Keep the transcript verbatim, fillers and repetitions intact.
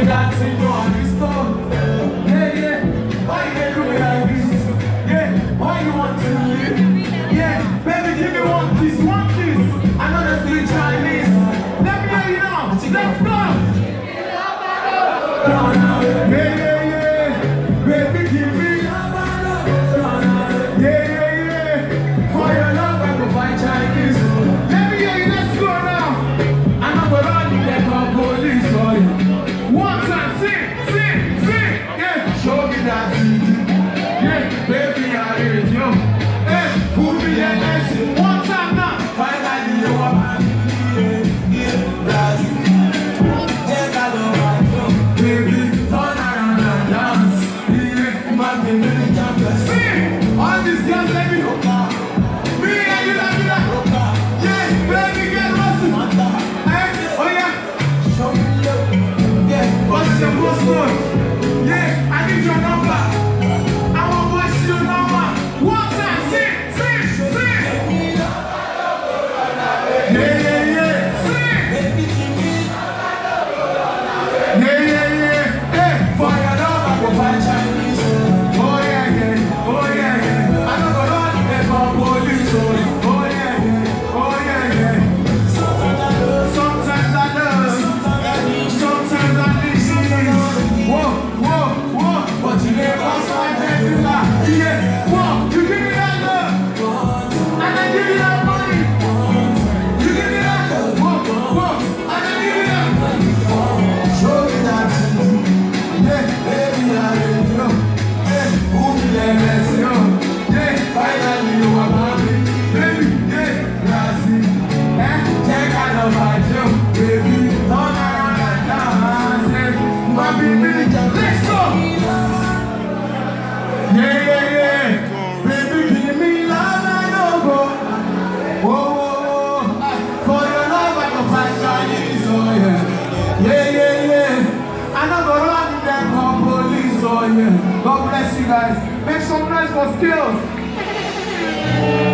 you dancing, you are restored. Yeah, yeah. Why you make me like this? Yeah, why you want to live? Yeah, baby, give me one kiss, one kiss. I know that's three Chinese. Let me hear you now. Let's go. Yeah, yeah, yeah. Baby, give me. Yeah, yeah, yeah. For your love, I go find Chinese. Let me hear you. Let's go now. I'm not gonna run you like a police for you. One time, sing, sing, sing. Yeah, show me that. Yeah, baby, I hear you. Hey, put me in this. One time now. Finally, you are my yeah, that's it. Yeah, I love you. Baby, turn around and dance. Yeah, my baby, jump. Sing. All these girls, let me know. Me and you, let me know. Yeah, baby, get lost. Hey, oh yeah. Show me love. Yeah, what's your postcode? Yeah, I need your number. I want to watch your number. One time, sing, sing, sing. Yeah, yeah, yeah. Sing. Yeah, yeah, yeah. Hey, for your love, I go find Chinese. Oh yeah, yeah. Oh yeah, yeah. I don't go run and for police. Oh yeah, yeah. Oh yeah, yeah. Sometimes I love. Sometimes I love. Sometimes I need. Whoa, whoa, whoa. But you never find that you lie. Yeah, whoa. You give me that love. And I give you that money. You give me that love. Whoa, whoa. And I give you that money. Show me that. Yeah, baby, I need you. Yeah, who me let me see you. Yeah, finally you are mommy. Baby, yeah, that's it. Eh, check out the vibe, baby. Turn around and dance. Yeah, my baby, let's go. Yeah, yeah, yeah. Baby, give me love and no go. Whoa, whoa, whoa. For your love, I can find Chinese, oh yeah. Yeah, yeah, yeah. I know go run in them call police, oh yeah. God bless you guys. Make some noise for Skills.